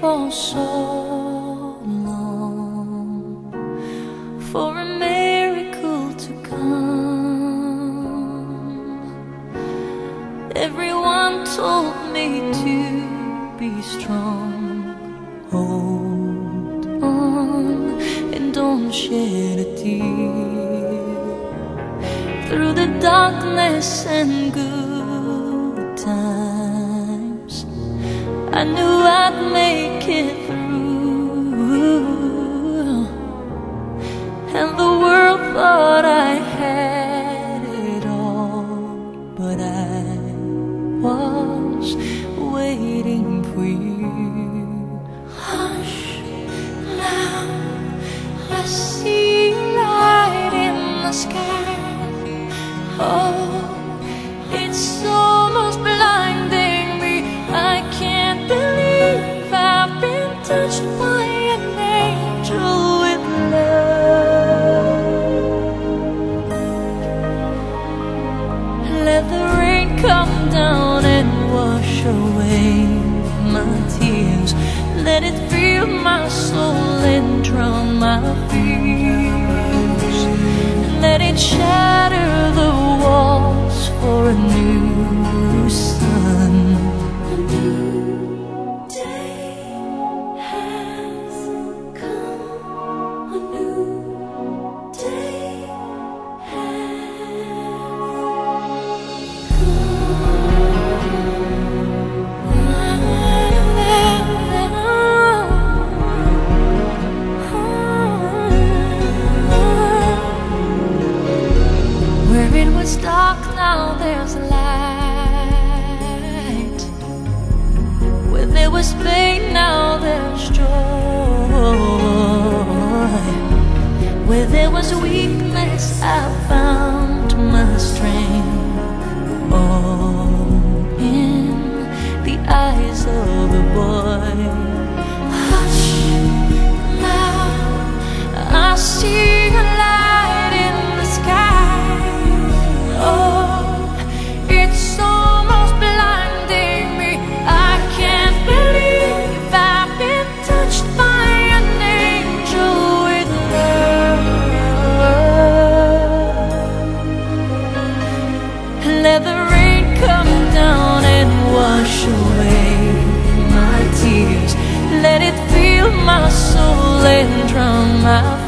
for so long for a miracle to come. Everyone told me to be strong. Hold on and don't shed a tear. Through the darkness and good times, I knew I'd make it through, and the world thought I had it all, but I was waiting for you. Hush, now I see light in the sky. Oh, it's almost blinding me. I can't believe I've been touched by an angel with love. Let the rain come down and wash away my tears. Let it fill my soul and drown my fears. Let it shatter the walls for a new sun. A new day has come. A new day has Where it was dark, now there's light. Where there was pain, now there's joy. Where there was weakness, I found my strength. All in the eyes of a boy. Hush, now I see a light in the sky. Oh, it's almost blinding me. I can't believe I've been touched by an angel with love. Let the rain come down and wash away my tears. Let it fill my soul and drown my